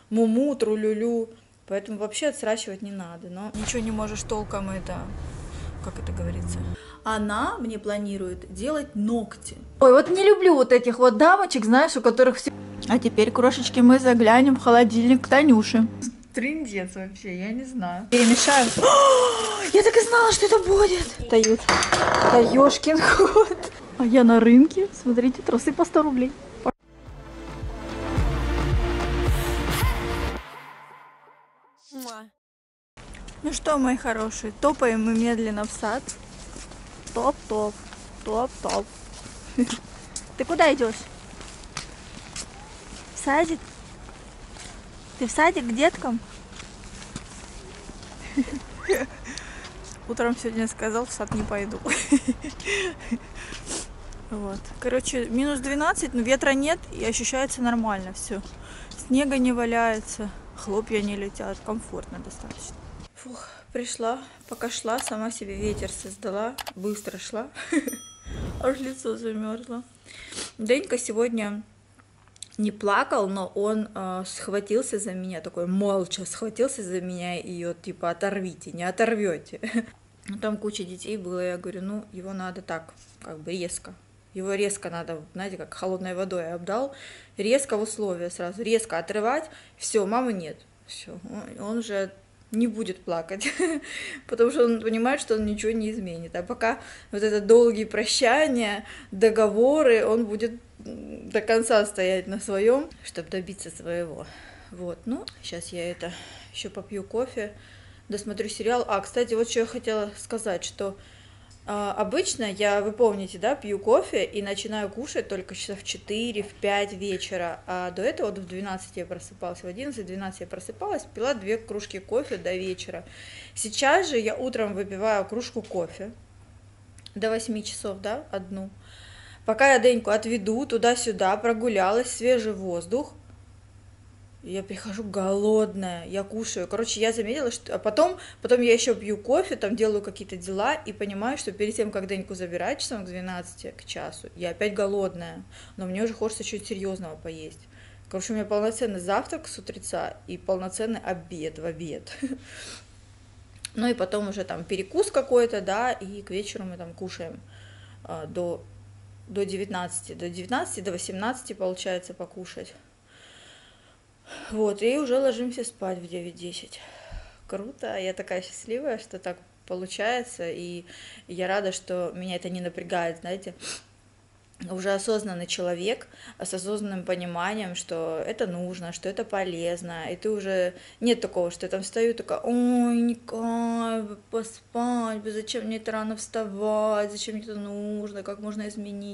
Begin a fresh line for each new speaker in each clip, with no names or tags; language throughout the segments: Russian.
муму, тру-лю-лю. Поэтому вообще отсрачивать не надо. Но ничего не можешь толком как это говорится. Она мне планирует делать ногти. Ой, вот не люблю вот этих вот дамочек, знаешь, у которых все... А теперь, крошечки, мы заглянем в холодильник к Танюше. Трындец вообще, я не знаю. Перемешаю. Я так и знала, что это будет. Дают. Да ёшкин кот. А я на рынке. Смотрите, трусы по 100 рублей. Ну что, мои хорошие, топаем мы медленно в сад. Топ-топ, топ-топ. Ты куда идешь? В садик? Ты в садик к деткам? Утром сегодня сказал, в сад не пойду. Вот. Короче, минус 12, но ветра нет и ощущается нормально все. Снега не валяется, хлопья не летят, комфортно достаточно. Фух, пришла, пока шла, сама себе ветер создала, быстро шла, аж лицо замерзло. Денька сегодня не плакал, но он схватился за меня, такой молча схватился за меня и ее типа оторвите, не оторвете. Там куча детей было, я говорю, ну его надо так, как бы резко. Его резко надо, знаете, как холодной водой обдал, резко в условия сразу, резко отрывать, все, мамы нет, все, он уже не будет плакать, потому что он понимает, что он ничего не изменит. А пока вот это долгие прощания, договоры, он будет до конца стоять на своем, чтобы добиться своего. Вот, ну, сейчас я еще попью кофе, досмотрю сериал. А, кстати, вот что я хотела сказать, что обычно вы помните, да, пью кофе и начинаю кушать только часов в 4, в 5 вечера, а до этого вот в 12 я просыпалась, в 11-12 я просыпалась, пила 2 кружки кофе до вечера. Сейчас же я утром выпиваю кружку кофе до 8 часов, да, одну. Пока я Деньку отведу туда-сюда, прогулялась, свежий воздух, я прихожу голодная, я кушаю. Короче, я заметила, что... А потом я еще пью кофе, там делаю какие-то дела и понимаю, что перед тем, как Деньку забирать часом к 12, к часу, я опять голодная. Но мне уже хочется чуть серьезного поесть. Короче, у меня полноценный завтрак с утреца и полноценный обед в обед. Ну и потом уже там перекус какой-то, да, и к вечеру мы там кушаем до 19, до 18 получается покушать. Вот, и уже ложимся спать в 9-10. Круто, я такая счастливая, что так получается, и я рада, что меня это не напрягает, знаете. Уже осознанный человек, с осознанным пониманием, что это нужно, что это полезно, и ты уже... Нет такого, что я там встаю такая, ой, не кайф, поспать, зачем мне это рано вставать, зачем мне это нужно, как можно изменить.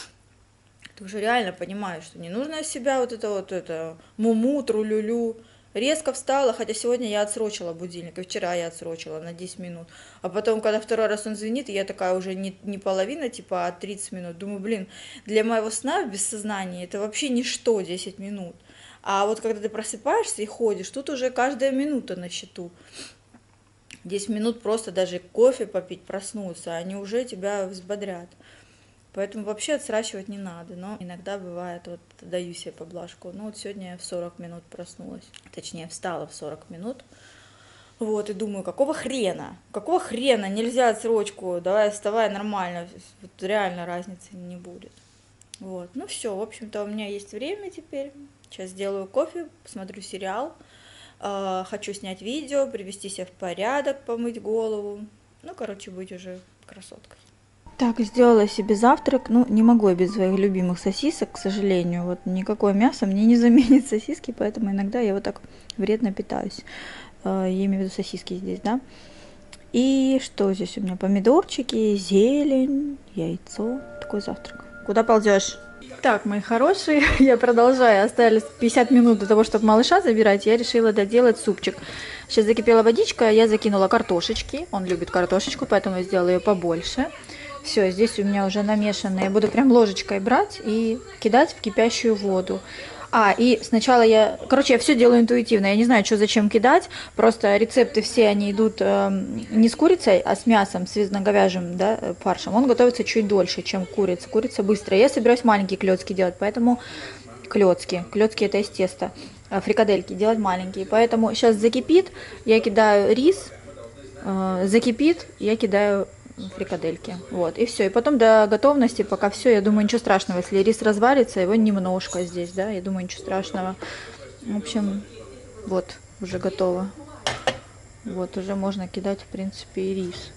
Ты уже реально понимаешь, что не нужно себя вот это муму, тру-лю-лю. Резко встала, хотя сегодня я отсрочила будильник, и вчера я отсрочила на 10 минут. А потом, когда второй раз он звенит, я такая уже не половина, типа, а 30 минут. Думаю, блин, для моего сна в бессознании это вообще ничто 10 минут. А вот когда ты просыпаешься и ходишь, тут уже каждая минута на счету. 10 минут просто даже кофе попить, проснуться, они уже тебя взбодрят. Поэтому вообще отсрачивать не надо, но иногда бывает, вот даю себе поблажку. Ну вот сегодня я в 40 минут проснулась, точнее встала в 40 минут. Вот, и думаю, какого хрена нельзя отсрочку, давай вставай нормально, вот реально разницы не будет. Вот, ну все, в общем-то у меня есть время теперь, сейчас сделаю кофе, посмотрю сериал, хочу снять видео, привести себя в порядок, помыть голову, ну, короче, быть уже красоткой. Так, сделала себе завтрак. Ну, не могу я без своих любимых сосисок, к сожалению. Вот никакое мясо мне не заменит сосиски, поэтому иногда я вот так вредно питаюсь. Я имею в виду сосиски здесь, да. И что здесь у меня? Помидорчики, зелень, яйцо. Такой завтрак. Куда ползешь? Так, мои хорошие, я продолжаю. Остались 50 минут до того, чтобы малыша забирать. Я решила доделать супчик. Сейчас закипела водичка, я закинула картошечки. Он любит картошечку, поэтому я сделала ее побольше. Все, здесь у меня уже намешано. Я буду прям ложечкой брать и кидать в кипящую воду. И сначала я все делаю интуитивно. Я не знаю, что зачем кидать. Просто рецепты все, они идут не с курицей, а с мясом, с свино-говяжьим, да, фаршем. Он готовится чуть дольше, чем курица. Курица быстрая. Я собираюсь маленькие клетки делать, поэтому клетки это из теста. фрикадельки делать маленькие. Поэтому сейчас закипит, я кидаю рис, закипит, я кидаю фрикадельки. Вот, и все. И потом до готовности, пока все, я думаю, ничего страшного. Если рис разварится, его немножко здесь, да, я думаю, ничего страшного. В общем, вот, уже готово. Вот, уже можно кидать, в принципе, и рис.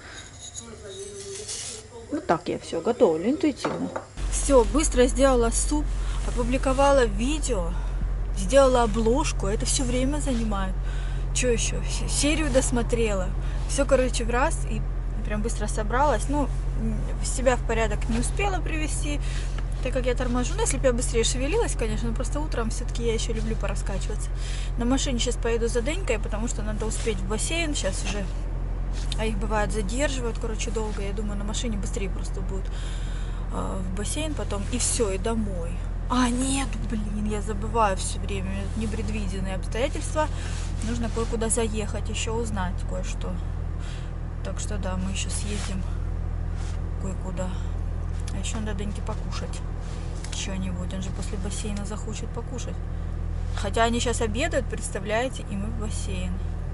Вот так я все готовлю, интуитивно. Все, быстро сделала суп, опубликовала видео, сделала обложку. Это все время занимает. Что еще? Серию досмотрела. Все, короче, в раз и прям быстро собралась. Ну, себя в порядок не успела привести, так как я торможу. Ну, если бы я быстрее шевелилась, конечно, но просто утром все-таки я еще люблю пораскачиваться. На машине сейчас поеду за Денькой, потому что надо успеть в бассейн сейчас уже. А их бывает задерживают, короче, долго. Я думаю, на машине быстрее просто будет в бассейн потом. И все, и домой. А, нет, блин, я забываю все время. Непредвиденные обстоятельства. Нужно кое-куда заехать, еще узнать кое-что. Так что да, мы еще съездим кое-куда. А еще надо Деньке покушать что-нибудь. Он же после бассейна захочет покушать. Хотя они сейчас обедают, представляете, и мы в бассейн.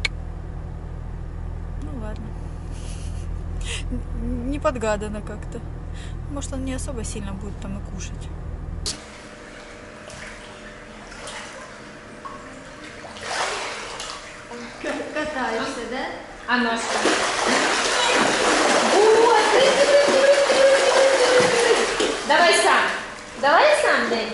Ну ладно. Не подгадано как-то. Может, он не особо сильно будет там и кушать. Катаешься, да?
А ножка? Давай сам. Давай сам, Дэнь.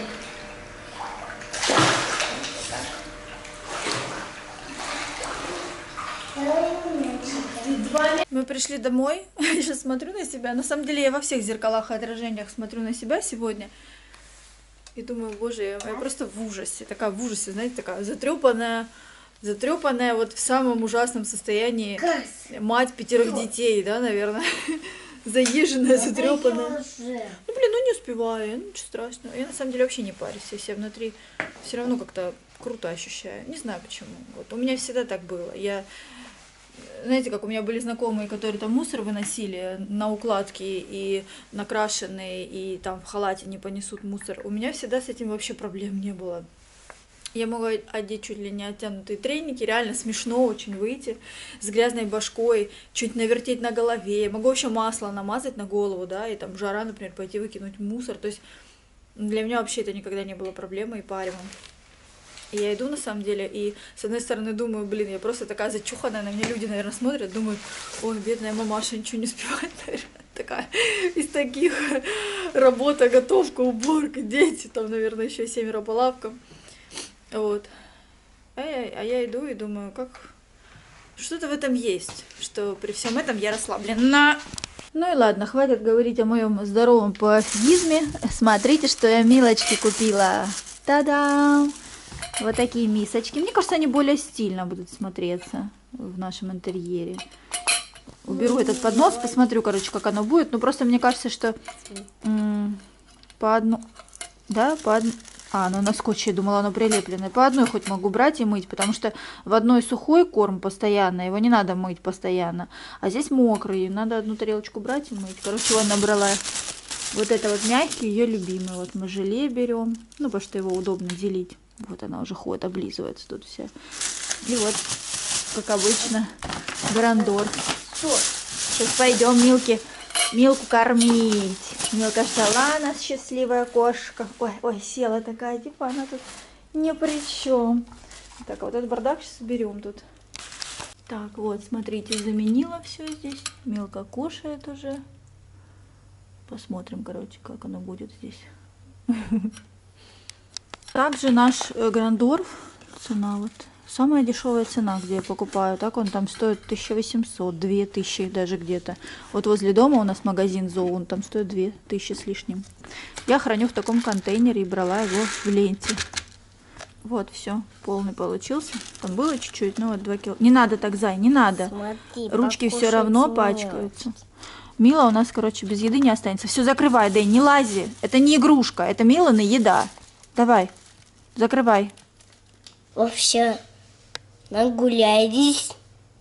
Мы пришли домой, я сейчас смотрю на себя. На самом деле я во всех зеркалах и отражениях смотрю на себя сегодня. И думаю, боже, я просто в ужасе. Такая в ужасе, знаете, такая затрепанная вот в самом ужасном состоянии. Мать 5 детей, да, наверное. Заезженная, затрепанная. Ну, блин, ну не успеваю, ну ничего страшного. Я на самом деле вообще не парюсь. Я себя внутри все равно как-то круто ощущаю. Не знаю почему. Вот у меня всегда так было. Знаете, как у меня были знакомые, которые там мусор выносили на укладки и накрашенные, и там в халате не понесут мусор. У меня всегда с этим вообще проблем не было. Я могу одеть чуть ли не оттянутые треники, реально смешно очень выйти с грязной башкой, чуть навертеть на голове. Я могу вообще масло намазать на голову, да, и там жара, например, пойти выкинуть мусор. То есть для меня вообще это никогда не было проблемой и паримом. И я иду, на самом деле, и с одной стороны думаю, блин, я просто такая зачуханная, на меня люди, наверное, смотрят, думают, ой, бедная мамаша, ничего не успевает, наверное, такая из таких: работа, готовка, уборка, дети, там, наверное, еще 7 по лавкам. Вот. А я иду и думаю, как что-то в этом есть, что при всем этом я расслаблена. Ну и ладно, хватит говорить о моем здоровом пофигизме. Смотрите, что я Милочке купила. Та-дам! Вот такие мисочки. Мне кажется, они более стильно будут смотреться в нашем интерьере. Уберу этот поднос, посмотрю, короче, как оно будет. Ну, просто мне кажется, что по одну... Да, по одну... А, ну на скотче, я думала, оно прилепленное. По одной хоть могу брать и мыть, потому что в одной сухой корм постоянно, его не надо мыть постоянно. А здесь мокрый, надо одну тарелочку брать и мыть. Короче, вот набрала вот это вот мягкий, ее любимый. Вот мы желе берем, ну, потому что его удобно делить. Вот она уже ходит, облизывается тут вся. И вот, как обычно, Грандор. Сейчас пойдем Милку кормить. Милка ждала нас, счастливая кошка. Ой, села такая, типа она тут ни при чем. Так, а вот этот бардак сейчас уберем тут. Так, вот, смотрите, заменила все здесь. Милка кушает уже. Посмотрим, короче, как оно будет здесь. Также наш Грандорф, цена вот, самая дешевая цена, где я покупаю, так он там стоит 1800, 2000 даже где-то. Вот возле дома у нас магазин Зоо, он там стоит 2000 с лишним. Я храню в таком контейнере и брала его в ленте. Вот, все, полный получился. Там было чуть-чуть, ну вот 2 кило. Не надо так, Зай, не надо. Смотри, ручки все равно пачкаются. Мила у нас, короче, без еды не останется. Все, закрывай, Дэй, не лази. Это не игрушка, это Милана еда. Давай. Закрывай.
Вообще, нагулялись.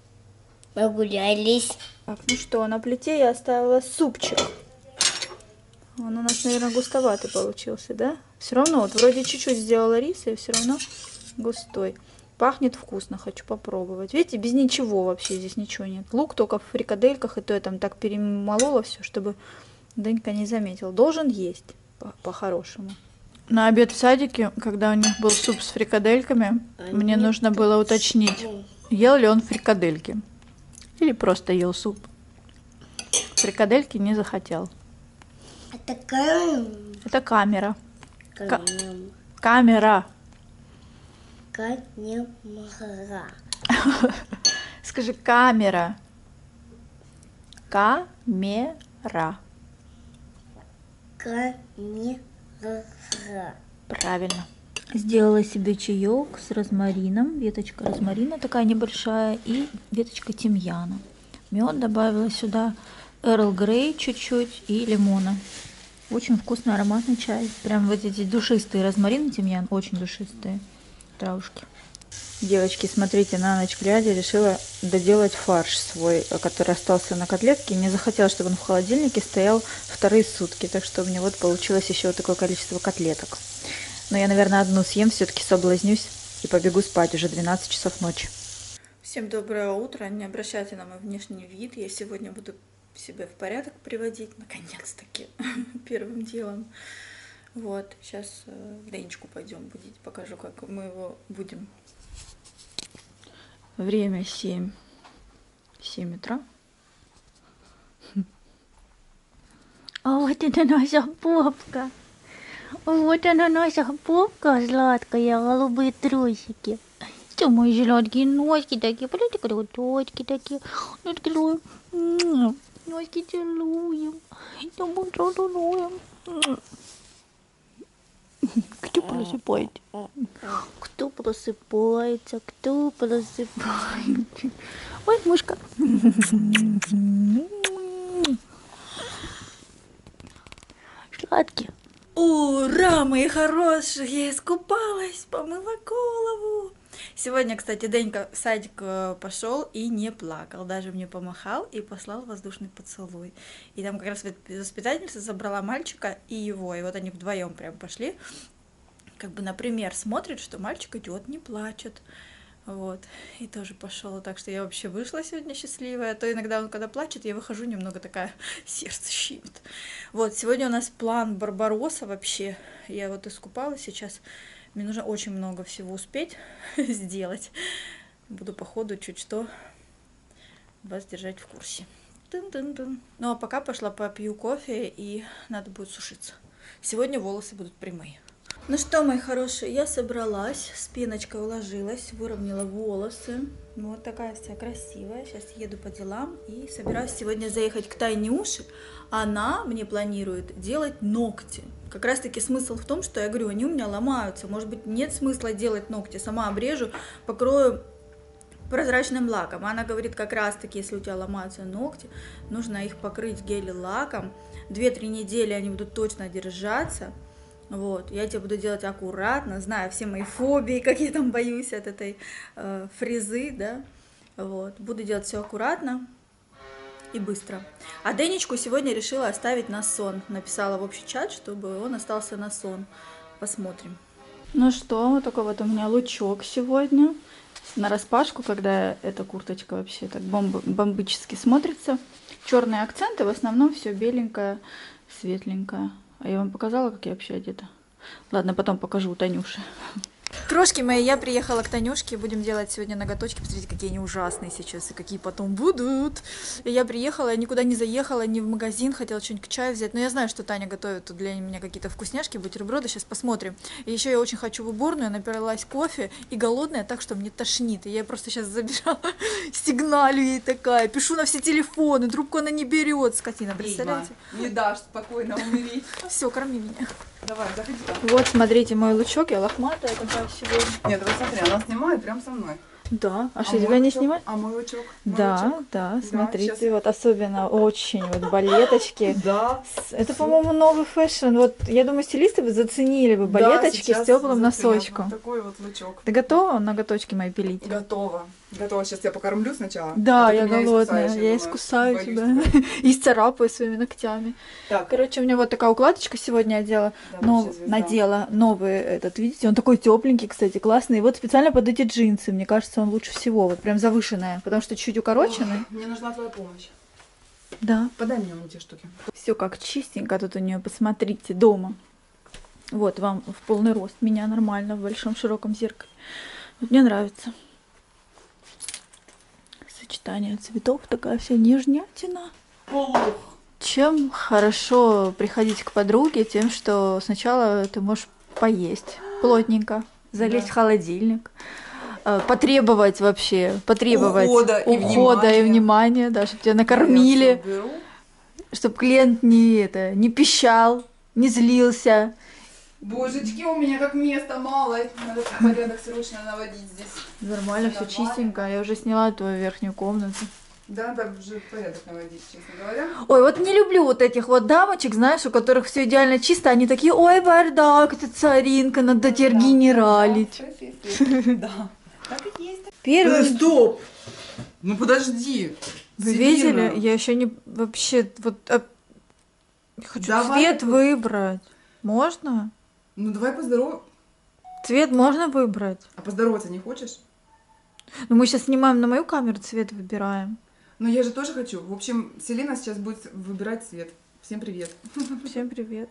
Так, ну что, на плите я оставила супчик. Он у нас, наверное, густоватый получился, да? Все равно, вот вроде чуть-чуть сделала риса, и все равно густой. Пахнет вкусно, хочу попробовать. Видите, без ничего вообще здесь ничего нет. Лук только в фрикадельках, и то я там так перемолола все, чтобы Денька не заметил. Должен есть по-хорошему. На обед в садике, когда у них был суп с фрикадельками, мне нужно было уточнить, ел ли он фрикадельки. Или просто ел суп. Фрикадельки не захотел.
Это камера.
Это камера.
Камера.
Камера.
Камера.
Скажи камера. Камера.
Камера.
Правильно. Сделала себе чаек с розмарином. Веточка розмарина такая небольшая и веточка тимьяна. Мед добавила сюда, Эрл Грей чуть-чуть и лимона. Очень вкусный ароматный чай. Прям вот эти душистые розмарин и тимьян, очень душистые травушки. Девочки, смотрите, на ночь глядя решила доделать фарш свой, который остался на котлетке. Не захотела, чтобы он в холодильнике стоял вторые сутки. Так что у меня вот получилось еще вот такое количество котлеток. Но я, наверное, одну съем, все-таки соблазнюсь и побегу спать, уже 12 часов ночи. Всем доброе утро. Не обращайте на мой внешний вид. Я сегодня буду себя в порядок приводить, наконец-таки, первым делом. Вот, сейчас Денечку пойдем будить, покажу, как мы его будем. Время 7 утра. А вот это наша попка. Вот она наша попка сладкая, голубые трусики. Что мои сладкие ножки такие, смотрите, круточки такие. Ножки целуем. Целуем. Кто просыпается? Кто просыпается? Кто просыпается? Ой, мышка. Сладкие. Ура, мои хорошие! Я искупалась, помыла голову. Сегодня, кстати, Денька в садик пошел и не плакал, даже мне помахал и послал воздушный поцелуй. И там как раз воспитательница забрала мальчика и его, и вот они вдвоем прям пошли, как бы, например, смотрят, что мальчик идет, не плачет, вот, и тоже пошел. Так что я вообще вышла сегодня счастливая, а то иногда он когда плачет, я выхожу немного такая, сердце щемит. Вот, сегодня у нас план Барбаросса вообще, я вот искупалась сейчас. Мне нужно очень много всего успеть сделать. Буду по ходу чуть что вас держать в курсе. Тын-тын-тын. Ну а пока пошла попью кофе и надо будет сушиться. Сегодня волосы будут прямые. Ну что, мои хорошие, я собралась, с пеночкой уложилась, выровняла волосы. Вот такая вся красивая. Сейчас еду по делам и собираюсь сегодня заехать к Танюше. Она мне планирует делать ногти. Как раз таки смысл в том, что я говорю, они у меня ломаются. Может быть, нет смысла делать ногти. Сама обрежу, покрою прозрачным лаком. Она говорит, как раз таки, если у тебя ломаются ногти, нужно их покрыть гель-лаком. 2-3 недели они будут точно держаться. Вот, я тебе буду делать аккуратно, знаю все мои фобии, как я там боюсь от этой фрезы, да, вот, буду делать все аккуратно и быстро. А Денечку сегодня решила оставить на сон, написала в общий чат, чтобы он остался на сон, посмотрим. Ну что, вот такой вот у меня лучок сегодня, нараспашку, когда эта курточка вообще так бомбически смотрится, черные акценты, в основном все беленькое, светленькое. А я вам показала, как я вообще одета? Ладно, потом покажу у Танюши. Крошки мои, я приехала к Танюшке, будем делать сегодня ноготочки. Посмотрите, какие они ужасные сейчас и какие потом будут. И я приехала, я никуда не заехала, ни в магазин, хотела что-нибудь к чаю взять. Но я знаю, что Таня готовит тут для меня какие-то вкусняшки, бутерброды, сейчас посмотрим. И еще я очень хочу в уборную, напилась кофе и голодная, так что мне тошнит. И я просто сейчас забежала, сигналю ей такая, пишу на все телефоны, трубку она не берет, скотина, представляете?
Не дашь спокойно умереть.
Все, корми меня.
Давай, заходи.
Вот, смотрите, мой лучок, я лохматая такая сегодня.
Нет, вот смотри, она снимает прям со мной.
Да, а что, тебя не снимать?
А мой лучок?
Да, да, смотрите,
сейчас.
вот особенно очень вот балеточки.
Да.
Это, по-моему, новый фэшн. Вот, я думаю, стилисты бы заценили бы балеточки с теплым носочком.
Вот такой вот лучок.
Ты готова ноготочки мои пилить?
Готово. Готова, сейчас я покормлю сначала.
Да,
а то ты
я
меня
голодная,
искусаешь,
я
думаю.
искусаю
Боюсь
тебя и царапаю своими ногтями.
Так,
Короче, у меня вот такая укладочка сегодня одела,
да,
но
вообще звезда.
надела новый этот, видите, он такой тепленький, кстати, классный. И вот специально под эти джинсы, мне кажется, он лучше всего, вот прям завышенная, потому что чуть укороченный.
Ох, мне нужна твоя помощь.
Да.
Подай мне вон эти штуки.
Все как чистенько тут у нее, посмотрите, дома. Вот вам в полный рост, меня нормально в большом широком зеркале. Вот мне нравится. Сочетание цветов, такая вся нежнятина. Чем хорошо приходить к подруге, тем, что сначала ты можешь поесть плотненько, залезть в холодильник, потребовать
Ухода и
внимания, да, чтобы тебя накормили, чтобы клиент не пищал, не злился.
Божечки, у меня как места мало. Надо порядок срочно наводить здесь.
Нормально, все
Нормально.
чистенько. Я уже сняла твою верхнюю комнату.
Да, надо уже порядок наводить, честно говоря.
Ой, вот не люблю вот этих вот дамочек, знаешь, у которых все идеально чисто. Они такие, ой, бардак, это царинка, надо теперь генералить.
Да, так и есть.
Первый...
Стоп! Ну подожди.
Вы
Селена.
видели? Я еще не вообще вот хочу
Давай
цвет
такой.
выбрать. Можно?
Ну давай поздороваемся.
Цвет можно выбрать.
А поздороваться не хочешь?
Ну мы сейчас снимаем на мою камеру, цвет выбираем.
Ну я же тоже хочу. В общем, Селена сейчас будет выбирать цвет. Всем привет.
Всем привет.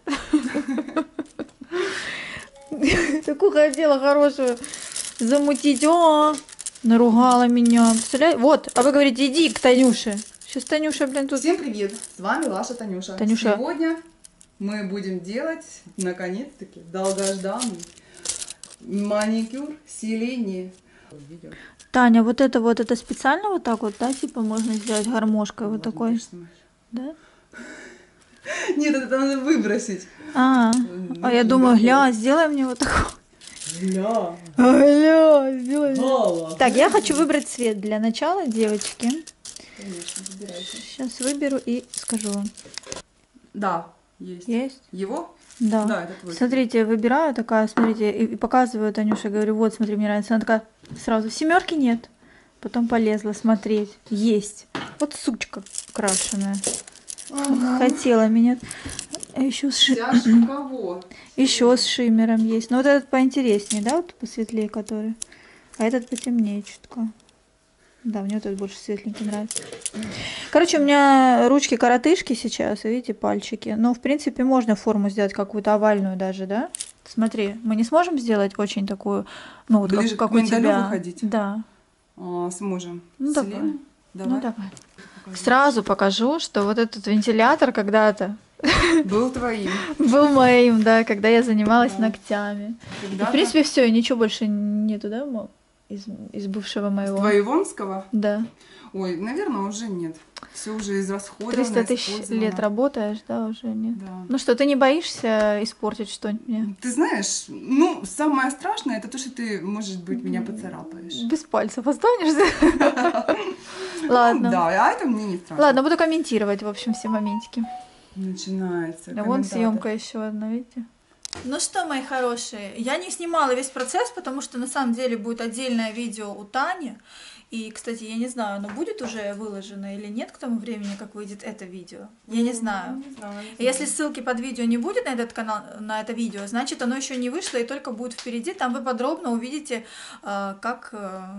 Такую хотела хорошую замутить. О, наругала меня. Представляете? Вот, а вы говорите, иди к Танюше. Сейчас Танюша, блин, тут...
Всем привет. С вами ваша Танюша.
Танюша.
Сегодня мы будем делать, наконец-таки, долгожданный маникюр Селене. Видео.
Таня, вот это специально вот так вот, да, типа можно сделать гармошкой вот такой,
Конечно.
да?
Нет, это надо выбросить.
А я думаю, гля, сделай мне вот такой.
Гля.
Гля, сделай.
Гала.
Так, я хочу выбрать цвет для начала, девочки.
Конечно, выбирайте.
Сейчас выберу и скажу вам.
Да, есть.
Есть?
Его?
Да.
Да, это твой.
Смотрите, выбираю такая, смотрите, и показываю Танюше, говорю, вот, смотри, мне нравится. Она такая, сразу, семерки нет. Потом полезла смотреть. Есть. Вот сучка крашеная.
Ага.
Хотела меня. Еще с,
Тяжко у кого?
еще с шиммером есть. Но вот этот поинтереснее, да, вот посветлее который. А этот потемнее чутка. Да, мне вот этот больше светленький нравится. Короче, у меня ручки коротышки сейчас, видите, пальчики. Но, в принципе, можно форму сделать какую-то овальную даже, да? Смотри, мы не сможем сделать очень такую, ну, вот
Ближе
как
к
у
миндалю
тебя.
выходить?
Да.
Сможем.
Ну,
Селена?
давай.
Давай.
Ну, давай. Сразу покажу, что вот этот вентилятор когда-то
Был твоим.
был моим, да, когда я занималась
Да.
ногтями. И, в
Когда-то.
принципе, все, и ничего больше нету, да, из бывшего моего?
Твоего?
Да.
Ой, наверное, уже нет. Все уже израсходовано,
300 тысяч
использовано.
лет работаешь, да, уже нет.
Да.
Ну что, ты не боишься испортить что-нибудь мне?
Ты знаешь, ну, самое страшное, это то, что ты, может быть, меня поцарапаешь.
Без пальцев останешься? Ладно.
Да, а это мне не страшно.
Ладно, буду комментировать, в общем, все моментики.
Начинается.
А вон съемка еще одна, видите? Ну что, мои хорошие, я не снимала весь процесс, потому что на самом деле будет отдельное видео у Тани. И, кстати, я не знаю, оно будет уже выложено или нет к тому времени, как выйдет это видео. Я не знаю.
Не знаю.
Если ссылки под видео не будет на этот канал, на это видео, значит оно еще не вышло и только будет впереди. Там вы подробно увидите, как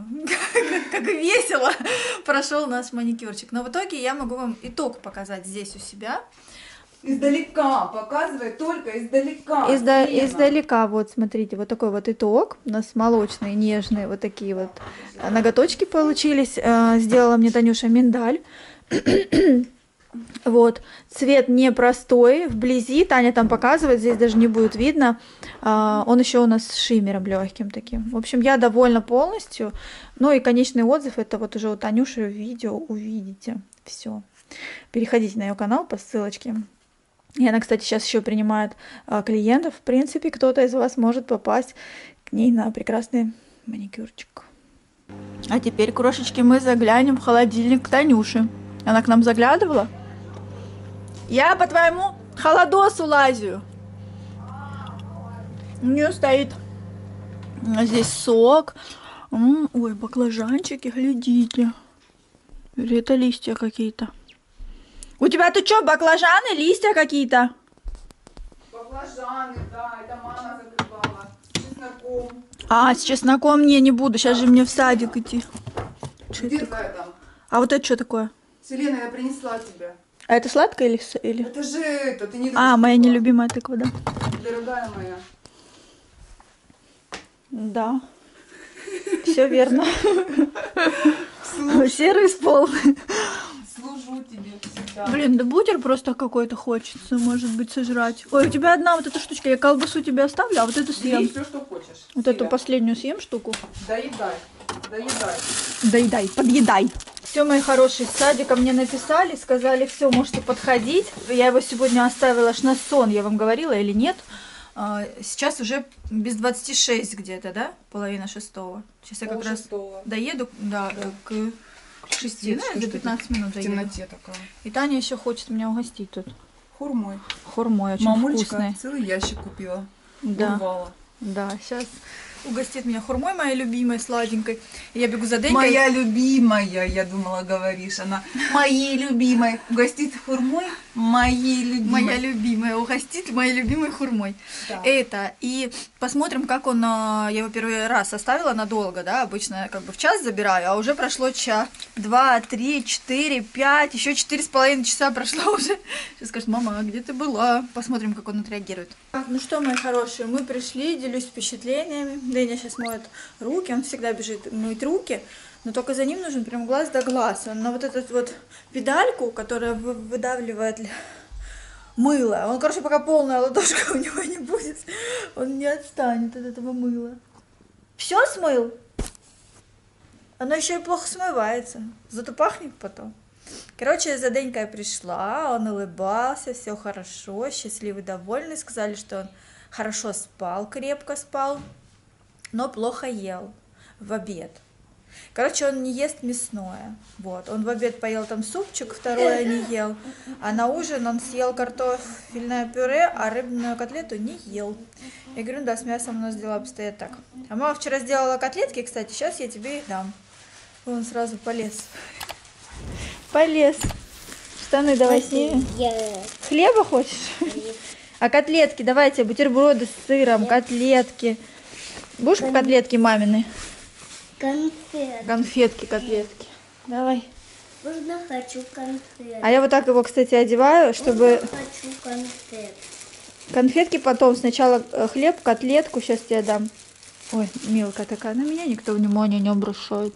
весело прошел наш маникюрчик. Но в итоге я могу вам итог показать здесь у себя.
Издалека, показывай только издалека. Селена.
Издалека, вот смотрите, вот такой вот итог. У нас молочные, нежные, вот такие вот ноготочки получились. Сделала мне Танюша миндаль. Вот, цвет непростой, вблизи, Таня там показывает, здесь даже не будет видно. Он еще у нас с шиммером легким таким. В общем, я довольна полностью. Ну и конечный отзыв, это вот уже у Танюши в видео увидите. Все. Переходите на ее канал по ссылочке. И она, кстати, сейчас еще принимает клиентов. В принципе, кто-то из вас может попасть к ней на прекрасный маникюрчик. А теперь, крошечки, мы заглянем в холодильник к Танюше. Она к нам заглядывала? Я по твоему холодосу лазю. У нее стоит здесь сок, Ой, баклажанчики, глядите. Или это листья какие-то? У тебя тут что, баклажаны, листья какие-то?
Баклажаны, да, это мама закрывала. С чесноком.
А, с чесноком не буду. Сейчас же мне в садик идти. Чё
Где
это?
твоя там?
А вот это что такое?
Селена, я принесла тебе.
А это сладкое или...
Это же это, ты не
А, моя нелюбимая тыква, да?
Дорогая моя.
Да. Все верно. Сервис полный.
Служу тебе всегда.
Блин, да бутер просто какой-то хочется, может быть, сожрать. Ой, у тебя одна вот эта штучка, я колбасу тебе оставлю, а вот эту съем.
Бери все, что хочешь.
Вот
Селя,
эту последнюю съем штуку.
доедай. Доедай.
Доедай, подъедай. Все, мои хорошие, с садика мне написали, сказали, все, можете подходить. Я его сегодня оставила аж на сон, я вам говорила или нет. Сейчас уже без 26 где-то, да? Половина шестого. Сейчас я как раз доеду, да, к 6, ну, за 15 минут
В
доеду.
темноте такая.
И Таня еще хочет меня угостить тут.
Хурмой.
Хурмой очень
Мамулечка
вкусный.
целый ящик купила.
Да.
Урвала.
Да, сейчас угостит меня хурмой моей любимой, сладенькой. И я бегу за Денькой.
Моя любимая, я думала, говоришь, она моей любимой. Угостит хурмой моей любимой.
Моя любимая угостит моей любимой хурмой.
Да.
Это, и посмотрим, как он, я его первый раз оставила надолго, да, обычно я как бы в час забираю, а уже прошло час, 2, 3, 4, 5, еще 4,5 часа прошло уже. Сейчас скажет, мама, а где ты была? Посмотрим, как он отреагирует. Так, ну что, мои хорошие, мы пришли, делюсь впечатлениями. Дэня сейчас моет руки, он всегда бежит мыть руки, но только за ним нужен прям глаз да глаз. Он на вот эту вот педальку, которая выдавливает мыло. Он, короче, пока полная ладошка у него не будет, он не отстанет от этого мыла. Все смыл? Оно еще и плохо смывается, зато пахнет потом. Короче, за Денькой пришла, он улыбался, все хорошо, счастливый, довольный. Сказали, что он хорошо спал, крепко спал, но плохо ел в обед. Короче, он не ест мясное. Вот. Он в обед поел там супчик, второе не ел. А на ужин он съел картофельное пюре, а рыбную котлету не ел. Я говорю, да, с мясом у нас дела обстоят так. А мама вчера сделала котлетки, кстати, сейчас я тебе их дам. Он сразу полез. Полез. Штаны давай снимем. Хлеба хочешь? А котлетки, давайте, бутерброды с сыром, котлетки. Будешь котлетки мамины?
Конфет.
Конфетки, котлетки. Давай.
Можно хочу конфет.
А я вот так его, кстати, одеваю, чтобы...
Хочу конфет.
Конфетки потом. Сначала хлеб, котлетку. Сейчас тебе дам. Ой, милка такая. На меня никто внимания не обращает.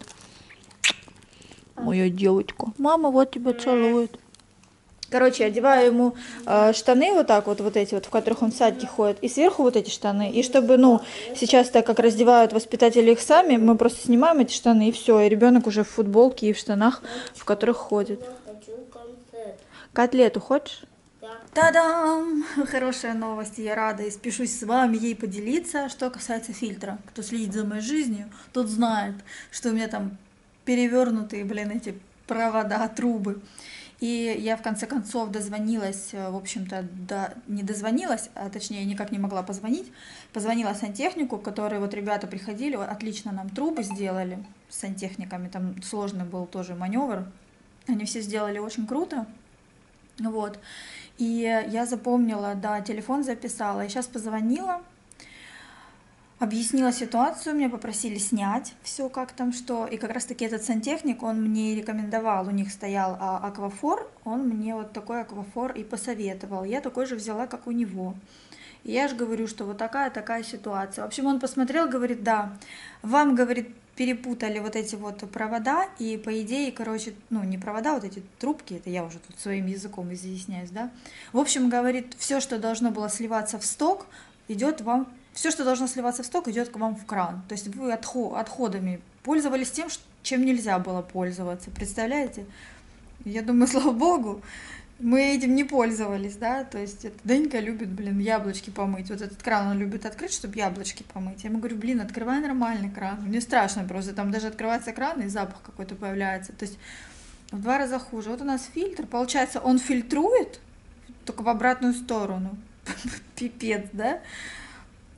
Моя девочка. Мама вот тебя целует. Короче, одеваю ему штаны вот так вот, вот эти вот, в которых он в садике ходит, и сверху вот эти штаны. И чтобы, ну, сейчас так как раздевают воспитатели их сами, мы просто снимаем эти штаны, и все. И ребенок уже в футболке и в штанах, в которых ходит.
Хочу конфет.
Котлету хочешь?
Да.
Та-дам! Хорошая новость, я рада и спешусь с вами ей поделиться. Что касается фильтра, кто следит за моей жизнью, тот знает, что у меня там перевернутые, блин, эти провода, трубы. И я в конце концов дозвонилась, в общем-то, не дозвонилась, а точнее никак не могла позвонить. Позвонила сантехнику, которые вот ребята приходили, отлично нам трубы сделали с сантехниками, там сложный был тоже маневр. Они все сделали очень круто. Вот. И я запомнила, да, телефон записала. И сейчас позвонила, объяснила ситуацию, меня попросили снять все как там что. И как раз таки этот сантехник, он мне рекомендовал, у них стоял аквафор, он мне вот такой аквафор и посоветовал. Я такой же взяла, как у него. И я же говорю, что вот такая ситуация. В общем, он посмотрел, говорит, да, вам, говорит, перепутали вот эти вот провода, и по идее, короче, ну не провода, вот эти трубки, это я уже тут своим языком изъясняюсь, да. В общем, говорит, все, что должно было сливаться в сток, идет вам, все, что должно сливаться в сток, идет к вам в кран. То есть вы отходами пользовались тем, чем нельзя было пользоваться, представляете? Я думаю, слава богу, мы этим не пользовались, да, то есть это Денька любит, блин, яблочки помыть, вот этот кран он любит открыть, чтобы яблочки помыть. Я ему говорю, блин, открывай нормальный кран, мне страшно просто, там даже открывается кран и запах какой-то появляется, то есть в 2 раза хуже. Вот у нас фильтр, получается, он фильтрует только в обратную сторону, пипец, да,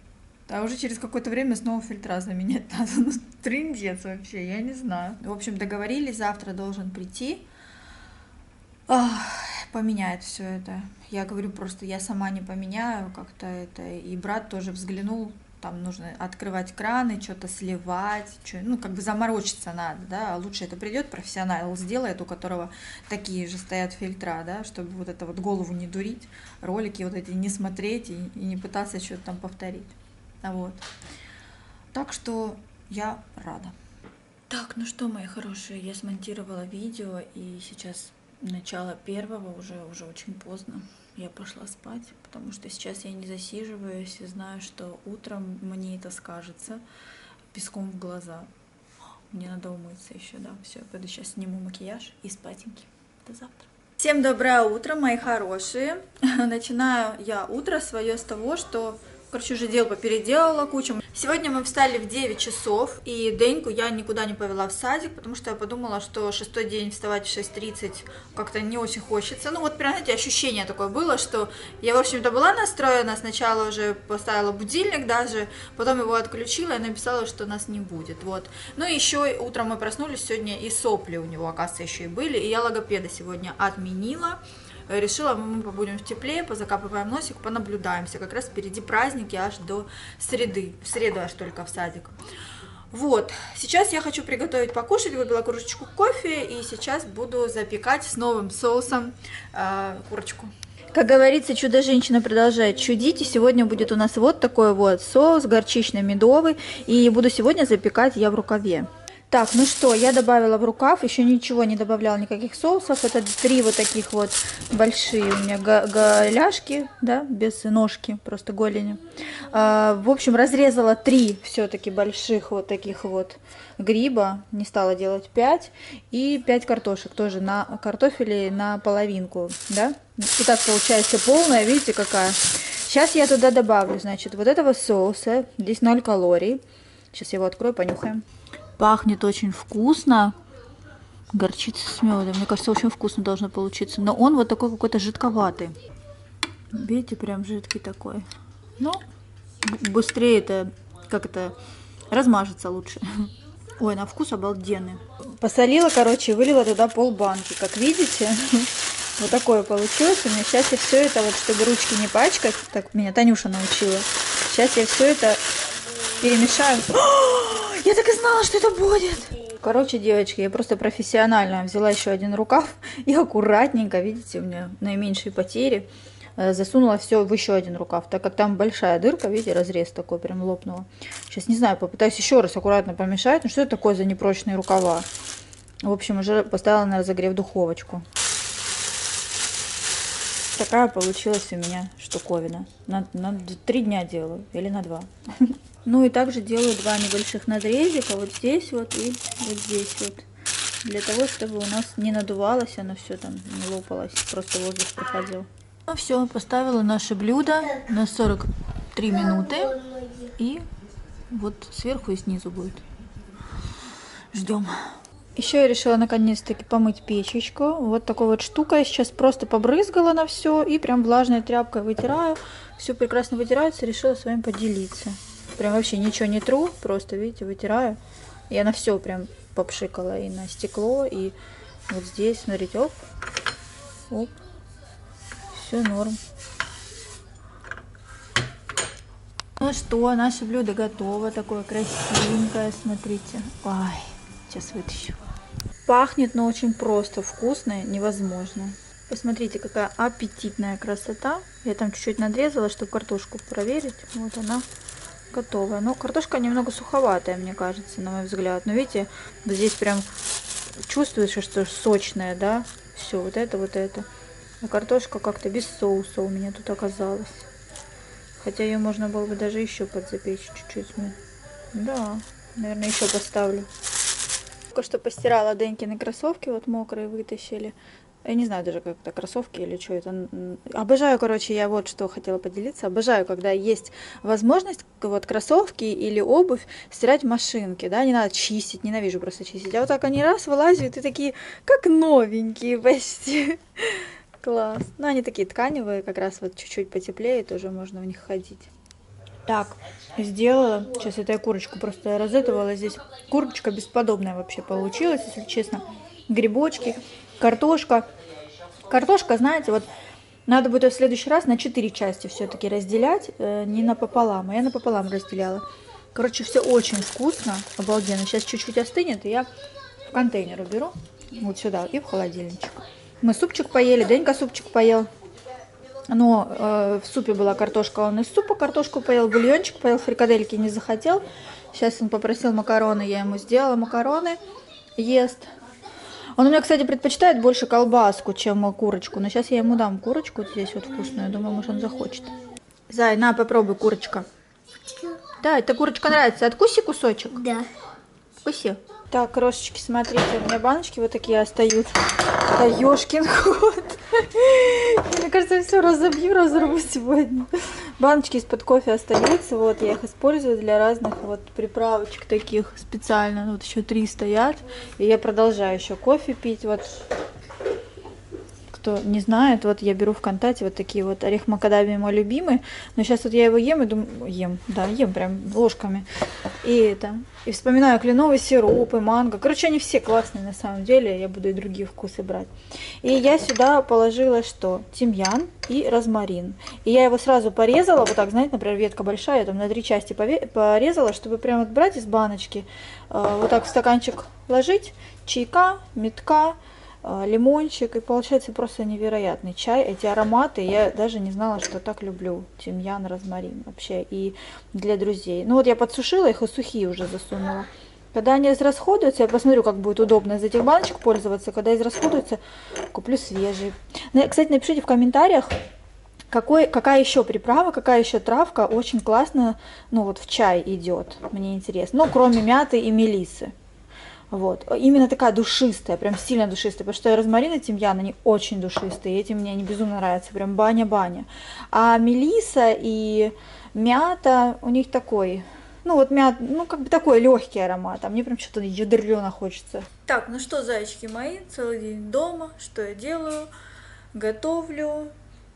А уже через какое-то время снова фильтра заменять надо. Ну, трындец вообще, я не знаю. В общем, договорились, завтра должен прийти. Поменяет все это. Я говорю просто, я сама не поменяю как-то это. И брат тоже взглянул, там нужно открывать краны, что-то сливать, ну, как бы заморочиться надо, да, а лучше это придет профессионал, сделает, у которого такие же стоят фильтра, да, чтобы вот это вот голову не дурить, ролики вот эти не смотреть и не пытаться что-то там повторить. Вот. Так что я рада. Так, ну что, мои хорошие, я смонтировала видео, и сейчас начало первого, уже очень поздно. Я пошла спать, потому что сейчас я не засиживаюсь и знаю, что утром мне это скажется песком в глаза. Мне надо умыться еще, да. Все, пойду сейчас сниму макияж и спатеньки. До завтра. Всем доброе утро, мои хорошие. Начинаю я утро свое с того, что... Короче, уже дел попеределала кучу. Сегодня мы встали в 9 часов, и Деньку я никуда не повела в садик, потому что я подумала, что шестой день вставать в 6:30 как-то не очень хочется. Ну вот прям, знаете, ощущение такое было, что я, в общем-то, была настроена, сначала уже поставила будильник даже, потом его отключила и написала, что нас не будет, вот. Ну и еще утром мы проснулись сегодня, и сопли у него, оказывается, еще и были, и я логопеда сегодня отменила. Решила, мы побудем в тепле, позакапываем носик, понаблюдаемся. Как раз впереди праздники аж до среды. В среду аж только в садик. Вот. Сейчас я хочу приготовить покушать. Выпила кружечку кофе. И сейчас буду запекать с новым соусом курочку. Как говорится, чудо-женщина продолжает чудить. И сегодня будет у нас вот такой вот соус горчично-медовый. И буду сегодня запекать я в рукаве. Так, ну что, я добавила в рукав, еще ничего не добавляла, никаких соусов. Это 3 вот таких вот большие у меня голяшки, да, без ножки, просто голени. В общем, разрезала 3 все-таки больших вот таких вот гриба, не стала делать 5. И 5 картошек тоже на картофеле на половинку, да. И так получается полная, видите, какая. Сейчас я туда добавлю, значит, вот этого соуса, здесь 0 калорий. Сейчас я его открою, понюхаем. Пахнет очень вкусно. Горчица с медом. Мне кажется, очень вкусно должно получиться. Но он вот такой какой-то жидковатый. Видите, прям жидкий такой. Ну, быстрее это, как это, размажется лучше. Ой, на вкус обалденный. Посолила, короче, вылила туда полбанки. Как видите, вот такое получилось. У меня сейчас я все это, вот чтобы ручки не пачкать, так меня Танюша научила. Сейчас я все это перемешаю. Я так и знала, что это будет. Короче, девочки, я просто профессионально взяла еще один рукав и аккуратненько, видите, у меня наименьшие потери, засунула все в еще один рукав, так как там большая дырка, видите, разрез такой прям лопнула. Сейчас, не знаю, попытаюсь еще раз аккуратно помешать. Ну что это такое за непрочные рукава? В общем, уже поставила на разогрев духовочку. Такая получилась у меня штуковина. На 3 дня делаю или на 2. Ну и также делаю 2 небольших надрезика вот здесь вот и вот здесь вот. Для того, чтобы у нас не надувалось, оно все там не лопалось, просто воздух проходил. Ну все, поставила наше блюдо на 43 минуты. И вот сверху и снизу будет. Ждем. Еще я решила наконец-таки помыть печечку. Вот такой вот штукой. Сейчас просто побрызгала на все и прям влажной тряпкой вытираю. Все прекрасно вытирается. Решила с вами поделиться. Прям вообще ничего не тру. Просто, видите, вытираю. И она все прям попшикала и на стекло, и вот здесь. Смотрите, оп. Оп. Все норм. Ну что, наше блюдо готово. Такое красивенькое. Смотрите. Ой, сейчас вытащу. Пахнет, но очень просто, вкусно, невозможно. Посмотрите, какая аппетитная красота. Я там чуть-чуть надрезала, чтобы картошку проверить. Вот она готовая. Но картошка немного суховатая, мне кажется, на мой взгляд. Но видите, вот здесь прям чувствуется, что сочная, да? Все, вот это, вот это. А картошка как-то без соуса у меня тут оказалась. Хотя ее можно было бы даже еще подзапечь чуть-чуть. Да, наверное, еще поставлю. Только что постирала Денькины кроссовки, вот мокрые вытащили. Я не знаю даже, как это, кроссовки или что это. Обожаю, короче, я вот что хотела поделиться. Обожаю, когда есть возможность вот кроссовки или обувь стирать в машинке, да, не надо чистить, ненавижу просто чистить. А вот так они раз вылазят и такие, как новенькие почти. Класс. Ну, они такие тканевые, как раз вот чуть-чуть потеплее, тоже можно в них ходить. Так, сделала. Сейчас это я курочку просто разэтовала. Здесь курочка бесподобная вообще получилась, если честно. Грибочки, картошка. Картошка, знаете, вот надо будет в следующий раз на 4 части все-таки разделять, не напополам. А я напополам разделяла. Короче, все очень вкусно, обалденно. Сейчас чуть-чуть остынет, и я в контейнер уберу. Вот сюда и в холодильничек. Мы супчик поели, Денька супчик поел. Но в супе была картошка, он из супа картошку поел, бульончик поел, фрикадельки не захотел. Сейчас он попросил макароны, я ему сделала макароны, ест. Он у меня, кстати, предпочитает больше колбаску, чем курочку. Но сейчас я ему дам курочку здесь вот вкусную, думаю, может он захочет. Зай, на, попробуй, курочка. Да, эта курочка нравится. Откуси кусочек.
Да.
Вкуси. Так, крошечки, смотрите, у меня баночки вот такие остаются. Да ёшкин кот. Мне кажется, я все разорву сегодня. Баночки из-под кофе остаются, вот, я их использую для разных вот приправочек таких специально. Вот еще 3 стоят, и я продолжаю еще кофе пить, вот. Кто не знает, вот я беру ВКонтакте вот такие вот орех макадамия мой любимый, но сейчас вот я его ем и думаю, ем прям ложками, и вспоминаю кленовый сироп и манго, короче, они все классные на самом деле, я буду и другие вкусы брать. И я сюда положила что? Тимьян и розмарин, и я его сразу порезала, вот так, знаете, например, ветка большая, я там на 3 части порезала, чтобы прям вот брать из баночки, вот так в стаканчик ложить, чайка, медка, лимончик, и получается просто невероятный чай. Эти ароматы, я даже не знала, что так люблю. Тимьян, розмарин вообще, и для друзей. Ну вот я подсушила их и сухие уже засунула. Когда они израсходуются, я посмотрю, как будет удобно из этих баночек пользоваться. Когда израсходуются, куплю свежие. Кстати, напишите в комментариях, какая еще приправа, какая еще травка очень классно, ну вот в чай идет. Мне интересно. Ну, кроме мяты и мелиссы. Вот, именно такая душистая, прям сильно душистая, потому что розмарин и тимьян, они очень душистые, эти мне они безумно нравятся, прям баня-баня. А мелиса и мята, у них такой, ну вот ну как бы такой легкий аромат, а мне прям что-то ядрёно хочется. Так, ну что, зайчики мои, целый день дома, что я делаю? Готовлю,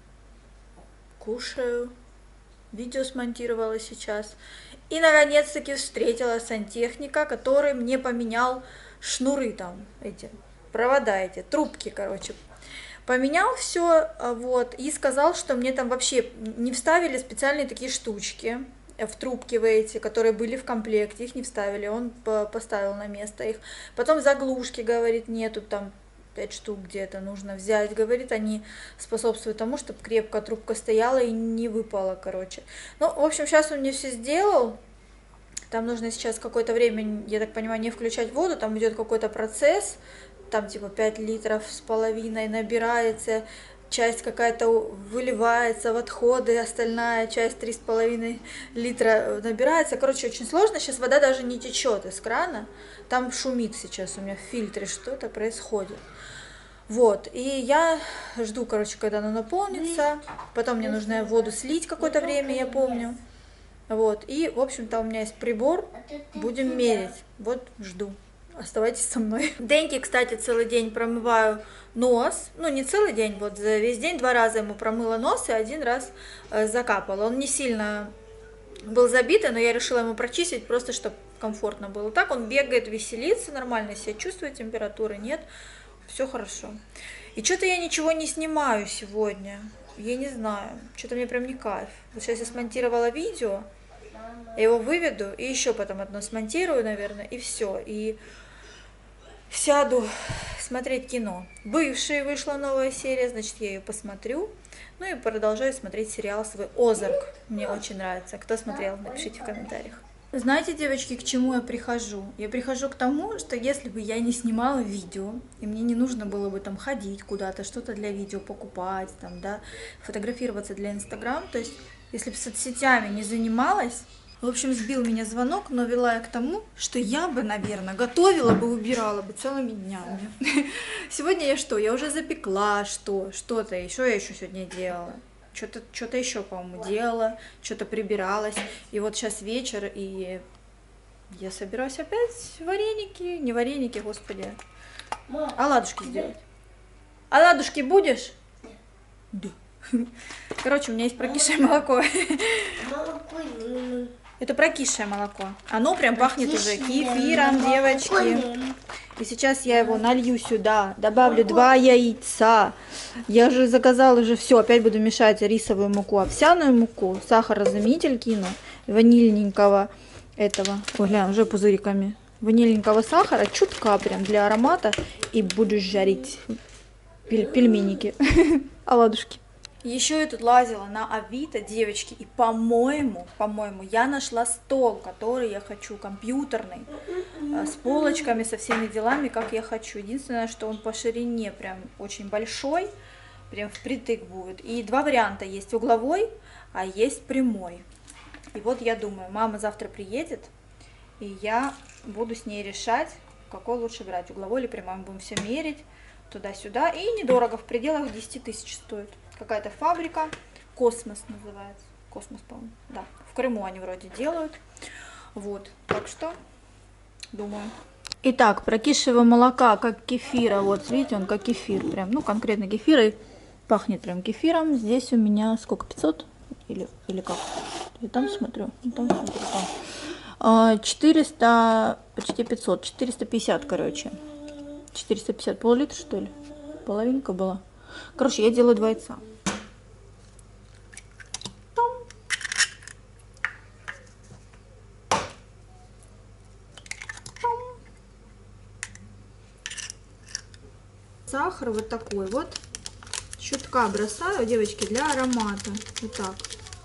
кушаю, видео смонтировала сейчас. И, наконец-таки, встретила сантехника, который мне поменял шнуры там, эти, провода эти, трубки, короче. Поменял все, вот, и сказал, что мне там вообще не вставили специальные такие штучки в трубки в эти, которые были в комплекте, их не вставили, он поставил на место их. Потом заглушки, говорит, нету там. 5 штук где-то нужно взять, говорит, они способствуют тому, чтобы крепко трубка стояла и не выпала, короче. Ну, в общем, сейчас он мне все сделал, там нужно сейчас какое-то время, я так понимаю, не включать воду, там идет какой-то процесс, там типа 5 литров с половиной набирается, часть какая-то выливается в отходы, остальная часть 3,5 литра набирается. Короче, очень сложно, сейчас вода даже не течет из крана, там шумит сейчас у меня в фильтре, что-то происходит. Вот, и я жду, короче, когда оно наполнится, потом мне нужно воду слить какое-то время, я помню. Вот, и, в общем-то, у меня есть прибор, будем мерить, вот, жду. Оставайтесь со мной. Деньки, кстати, целый день промываю нос. Ну, не целый день, вот за весь день 2 раза ему промыла нос и 1 раз закапала. Он не сильно был забитый, но я решила ему прочистить, просто чтобы комфортно было. Так он бегает, веселится, нормально себя чувствует, температуры нет, все хорошо. И что-то я ничего не снимаю сегодня, я не знаю, что-то мне прям не кайф. Вот сейчас я смонтировала видео, я его выведу и еще потом одно смонтирую, наверное, и все. И сяду смотреть кино. «Бывшие» вышла новая серия, значит, я ее посмотрю. Ну и продолжаю смотреть сериал свой «Озарк». Мне очень нравится. Кто смотрел, напишите в комментариях. Знаете, девочки, к чему я прихожу? Я прихожу к тому, что если бы я не снимала видео, и мне не нужно было бы там ходить куда-то, что-то для видео покупать, там, да, фотографироваться для Инстаграм, то есть если бы соцсетями не занималась, в общем, сбил меня звонок, но вела я к тому, что я бы, наверное, готовила бы, убирала бы целыми днями. Сегодня я что? Я уже запекла что-то, еще я еще сегодня делала. Что-то еще, по-моему, делала, что-то прибиралась. И вот сейчас вечер, и я собираюсь опять вареники, не вареники, господи, оладушки сделать. Оладушки будешь? Да. Короче, у меня есть прокисшее молоко.
Молоко.
Это прокисшее молоко. Оно прям пахнет уже кефиром, девочки. И сейчас я его налью сюда, добавлю 2 яйца. Я же заказала уже все, опять буду мешать рисовую муку, овсяную муку, сахарозаменитель кину, ванильненького этого, ой, глянь, уже пузыриками, ванильненького сахара, чутка прям для аромата, и буду жарить пельменики, оладушки. Еще я тут лазила на Авито, девочки, и по-моему, я нашла стол, который я хочу, компьютерный, с полочками, со всеми делами, как я хочу. Единственное, что он по ширине прям очень большой, прям впритык будет. И 2 варианта есть, угловой, а есть прямой. И вот я думаю, мама завтра приедет, и я буду с ней решать, какой лучше брать, угловой или прямой. Мы будем все мерить туда-сюда, и недорого, в пределах 10 тысяч стоит. Какая-то фабрика, Космос называется, Космос, по-моему, да, в Крыму они вроде делают, вот, так что, думаю. Итак, прокисшего молока, как кефира, вот, видите, он как кефир, прям, ну, конкретно кефир, и пахнет прям кефиром, здесь у меня сколько, 500 или как, я там смотрю, там. 400, почти 500, 450, короче, 450, пол-литра, что ли, половинка была. Короче, я делаю 2 яйца. Сахар вот такой вот. Чутка бросаю, девочки, для аромата. Вот так.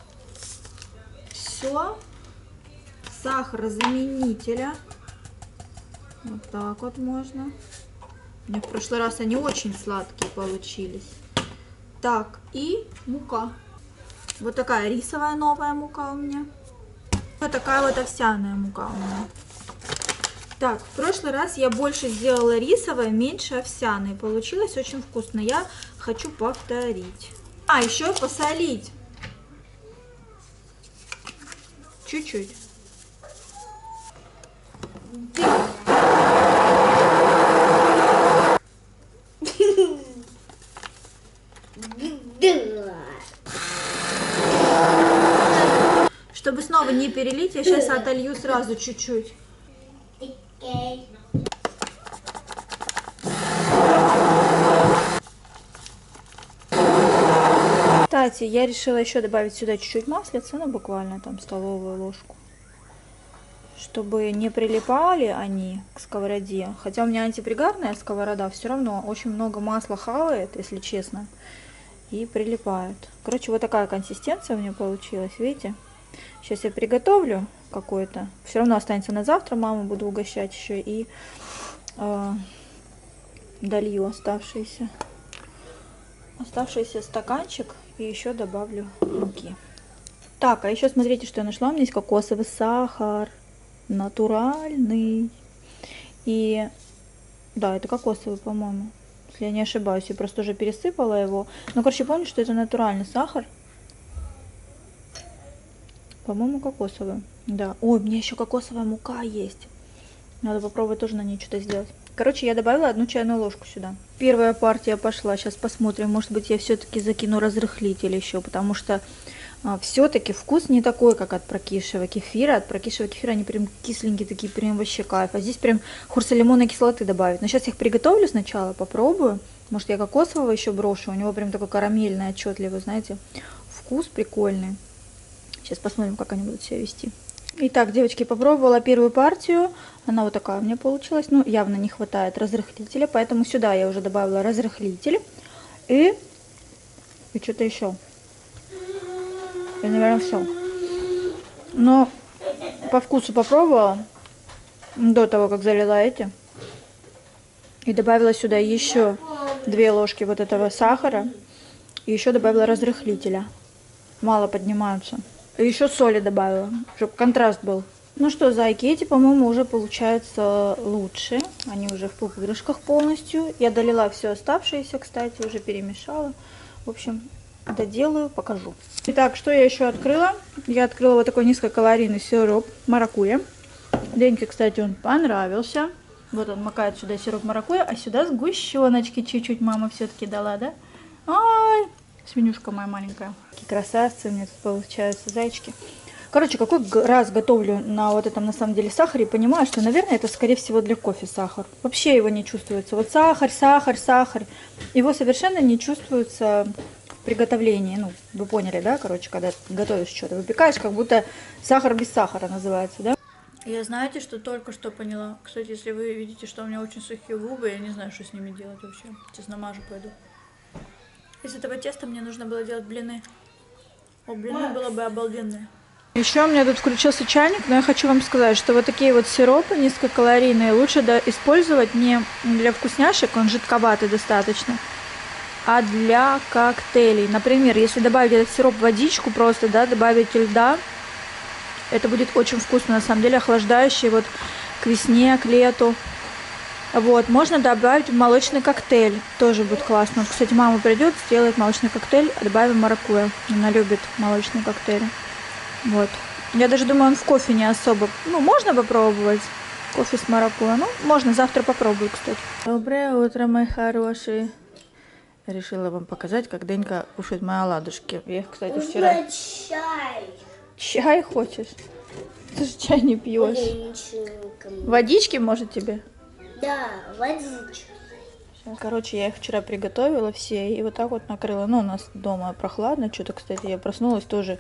Все. Сахарозаменителя. Вот так вот можно. У меня в прошлый раз они очень сладкие получились. Так, и мука. Вот такая рисовая новая мука у меня. Вот такая вот овсяная мука у меня. Так, в прошлый раз я больше сделала рисовой, меньше овсяной. Получилось очень вкусно. Я хочу повторить. А, еще посолить. Чуть-чуть. Чтобы снова не перелить, я сейчас отолью сразу чуть-чуть. Кстати, я решила еще добавить сюда чуть-чуть маслица, ну буквально там столовую ложку, чтобы не прилипали они к сковороде. Хотя у меня антипригарная сковорода, все равно очень много масла хавает, если честно, и прилипает. Короче, вот такая консистенция у меня получилась, видите? Сейчас я приготовлю какой-то. Все равно останется на завтра, маму буду угощать еще, и долью оставшийся стаканчик, и еще добавлю муки. Так, а еще смотрите, что я нашла. У меня есть кокосовый сахар, натуральный. И да, это кокосовый, по-моему, если я не ошибаюсь. Я просто уже пересыпала его. Ну, короче, помню, что это натуральный сахар. По-моему, кокосовый. Да. Ой, у меня еще кокосовая мука есть. Надо попробовать тоже на ней что-то сделать. Короче, я добавила 1 чайную ложку сюда. Первая партия пошла. Сейчас посмотрим. Может быть, я все-таки закину разрыхлитель еще, потому что все-таки вкус не такой, как от прокисшего кефира. От прокисшего кефира они прям кисленькие такие, прям вообще кайф. А здесь прям хочется лимонной кислоты добавить. Но сейчас я их приготовлю сначала, попробую. Может, я кокосового еще брошу. У него прям такой карамельный, отчетливый, знаете. Вкус прикольный. Сейчас посмотрим, как они будут себя вести. Итак, девочки, попробовала первую партию. Она вот такая у меня получилась. Ну, явно не хватает разрыхлителя, поэтому сюда я уже добавила разрыхлитель. И что-то еще. И, наверное, все. Но по вкусу попробовала до того, как залила эти. И добавила сюда еще 2 ложки вот этого сахара. И еще добавила разрыхлителя. Мало поднимаются. И еще соли добавила, чтобы контраст был. Ну что, зайки, эти, по-моему, уже получаются лучше. Они уже в пупырышках полностью. Я долила все оставшееся, кстати, уже перемешала. В общем, доделаю, покажу. Итак, что я еще открыла? Я открыла вот такой низкокалорийный сироп маракуйя. Деньке, кстати, он понравился. Вот он макает сюда сироп маракуйя, а сюда сгущеночки чуть-чуть мама все-таки дала, да? Ой, Свинюшка моя маленькая. Какие красавцы у меня тут получаются, зайчики. Короче, какой раз готовлю на вот этом, на самом деле, сахаре, и понимаю, что, наверное, это, скорее всего, для кофе сахар. Вообще его не чувствуется. Вот сахар, сахар, сахар. Его совершенно не чувствуется в приготовлении. Ну, вы поняли, да? Короче, когда готовишь что-то, выпекаешь, как будто сахар без сахара называется, да? Я знаете, что только что поняла. Кстати, если вы видите, что у меня очень сухие губы, я не знаю, что с ними делать вообще. Сейчас намажу пойду. Из этого теста мне нужно было делать блины. О, блины было бы обалденные. Еще у меня тут включился чайник, но я хочу вам сказать, что вот такие вот сиропы низкокалорийные лучше использовать не для вкусняшек, он жидковатый достаточно, а для коктейлей. Например, если добавить этот сироп в водичку просто, да, добавить льда, это будет очень вкусно, на самом деле, охлаждающий вот к весне, к лету. Вот, можно добавить в молочный коктейль, тоже будет классно. Вот, кстати, мама придет, сделает молочный коктейль, добавим маракуйя. Она любит молочные коктейли. Вот. Я даже думаю, он в кофе не особо. Ну, можно попробовать кофе с маракуйя. Ну, можно, завтра попробую, кстати. Доброе утро, мои хорошие. Решила вам показать, как Денька кушает мои оладушки. Я их, кстати, вчера...
Чай.
Чай хочешь? Ты же чай не пьешь. Водички, может, тебе?
Да, водичка.
Короче, я их вчера приготовила все и вот так вот накрыла. Ну, у нас дома прохладно. Что-то, кстати, я проснулась тоже...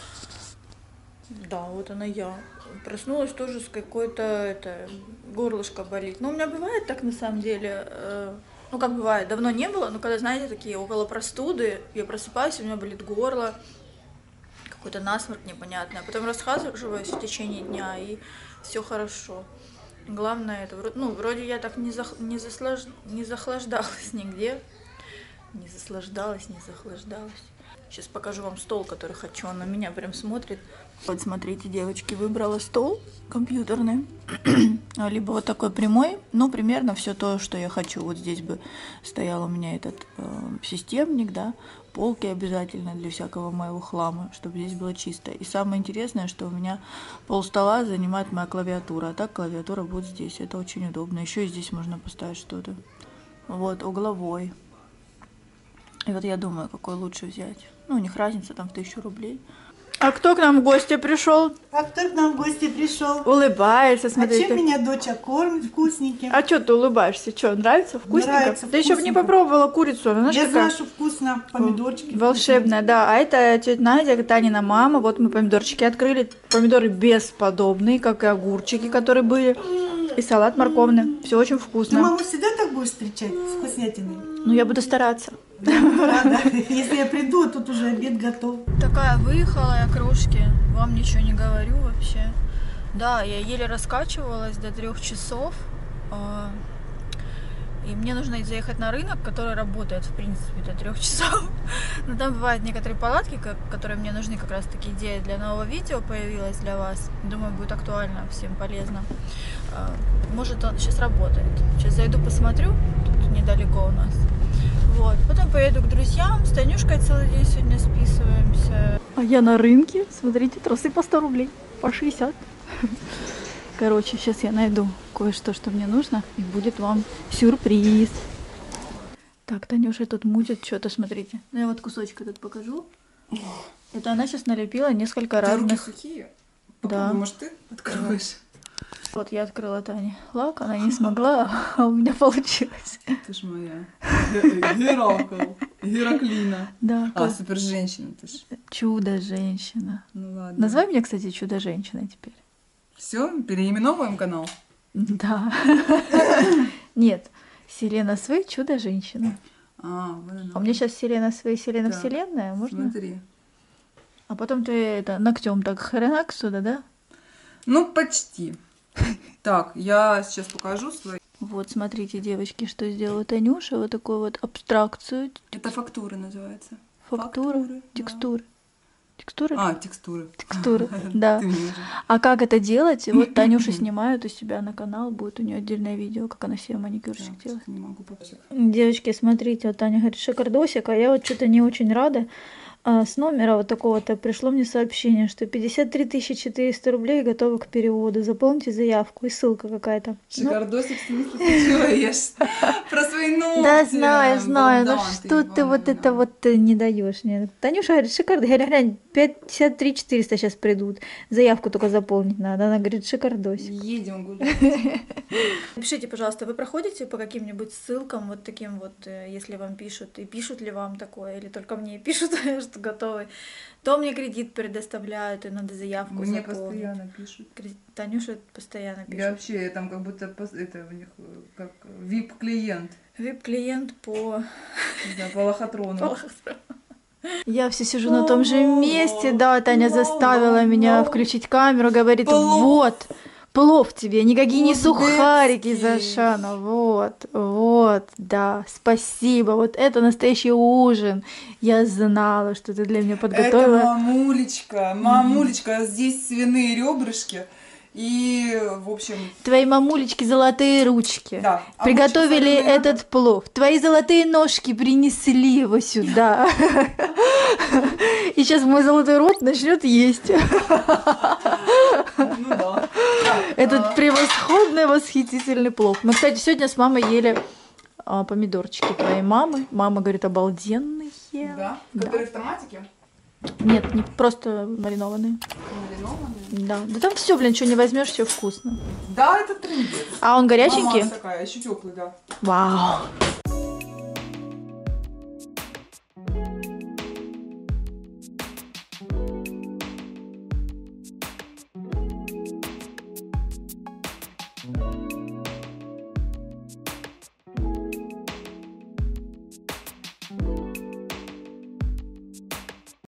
Да, вот она я. Проснулась тоже с какой-то, горлышко болит. Ну, у меня бывает так, на самом деле, ну, как бывает, давно не было, но когда, знаете, такие около простуды, я просыпаюсь, у меня болит горло, какой-то насморк непонятный, а потом расхаживаюсь в течение дня, и все хорошо. Главное, это, ну, вроде я так не захлаждалась нигде. Не заслаждалась, не захлаждалась. Сейчас покажу вам стол, который хочу. Он на меня прям смотрит. Вот смотрите, девочки, выбрала стол компьютерный. Либо вот такой прямой. Ну, примерно все то, что я хочу. Вот здесь бы стоял у меня этот системник, да. Полки обязательно для всякого моего хлама, чтобы здесь было чисто. И самое интересное, что у меня пол стола занимает моя клавиатура. А так клавиатура будет здесь. Это очень удобно. Еще и здесь можно поставить что-то. Вот, угловой. И вот я думаю, какой лучше взять. Ну, у них разница там в 1000 рублей. А кто к нам в гости пришел?
А кто к нам в гости пришел?
Улыбается, смотрите.
А чем меня доча кормит вкусненьким?
А что ты улыбаешься? Что, нравится? Вкусненько?
Нравится,
Ты еще бы не попробовала курицу. Она, знаешь,
Я
какая?
знаю, что вкусно. Помидорчики.
Волшебная, да. А это тетя Надя, Танина мама. Вот мы помидорчики открыли. Помидоры бесподобные, как и огурчики, которые были. И салат морковный. Все очень
Ты
вкусно.
маму всегда так будешь встречать с вкуснятиной?
Ну, я буду стараться.
Да. Если я приду, тут уже обед готов.
Такая выехала я, кружки. Вам ничего не говорю вообще. Да, я еле раскачивалась до 3 часов. И мне нужно заехать на рынок, который работает, в принципе, до 3 часов. Но там бывают некоторые палатки, которые мне нужны, как раз таки идея для нового видео появилась для вас. Думаю, будет актуально, всем полезно. Может, он сейчас работает. Сейчас зайду, посмотрю. Тут недалеко у нас. Вот. Потом поеду к друзьям. С Танюшкой целый день сегодня списываемся. А я на рынке. Смотрите, трусы по 100 рублей. По 60. Короче, сейчас я найду кое-что, что мне нужно, и будет вам сюрприз. Так, Танюша тут мутит что-то, смотрите. Ну, я вот кусочек этот покажу. Это она сейчас налепила несколько разных...
Руки сухие?
Да.
Может, ты откроешь?
Вот я открыла Тане лак, она не смогла, а у меня получилось.
Ты ж моя. Гераклина.
Да.
А, супер женщина ты ж.
Чудо-женщина.
Ну ладно.
Называй меня, кстати, чудо-женщиной теперь.
Все, переименовываем канал?
Да. Нет, Селена Свей, чудо-женщина.
А, вот она.
А у меня сейчас Селена Свей, Селена
Да.
Вселенная, можно?
Смотри.
А потом ты это ногтем так хренак сюда, да?
Ну, почти. Так, я сейчас покажу свои.
Вот, смотрите, девочки, что сделала Танюша. Вот такую вот абстракцию.
Это фактуры называется.
Фактуры,
да.
текстуры. Текстуры?
А, текстуры.
Текстуры, да.
Ты мне уже.
А как это делать? Вот Танюша снимает у себя на канал, будет у нее отдельное видео, как она себе маникюрчик
Так,
делает.
не могу попасть.
Девочки, смотрите, вот Таня говорит, шикардосик, а я вот что-то не очень рада. с номера вот такого-то пришло мне сообщение, что 53 400 рублей готовы к переводу. Заполните заявку и ссылка какая-то. Ну,
Шикардосик, в смысле, ты чего ешь? Про свои ногти.
да, знаю. Ну
Богдан,
что ты вот
ебаный,
это вот не даешь мне. Танюша говорит, шикардос. Я говорю, глянь, 53 400 сейчас придут. Заявку только заполнить надо. Она говорит, шикардосик.
Едем гулять.
Напишите, пожалуйста, вы проходите по каким-нибудь ссылкам вот таким вот, если вам пишут, и пишут ли вам такое, или только мне пишут, что готовы, то мне кредит предоставляют, и надо заявку
Мне
заполнить.
постоянно пишут.
Танюша постоянно
Я
пишет.
вообще, я там как будто, это у них как VIP-клиент.
Вип-клиент по...
Не знаю, по лохотрону.
Я все сижу на том же месте, да, Таня заставила меня включить камеру, говорит,
Плов.
вот, плов тебе, никакие не сухарики из
Узбекский.
Ашана, вот, да, спасибо, вот это настоящий ужин, я знала, что ты для меня
Это
подготовила.
мамулечка, здесь свиные ребрышки. И, в общем,
Твои мамулечки золотые ручки
да.
приготовили
Огурчик соленый
этот плов, твои золотые ножки принесли его сюда. И сейчас мой золотой рот начнет есть
Ну да.
этот превосходный, восхитительный плов. Мы, кстати, сегодня с мамой ели помидорчики твоей мамы. Мама говорит, обалденные.
Да.
Да.
Которые в томатике.
Нет, не просто маринованные.
Маринованные.
Да. Да там все, блин, что не возьмешь, все вкусно.
Да, это трындец.
А он горяченький?
Мама такая, еще теплый, да.
Вау.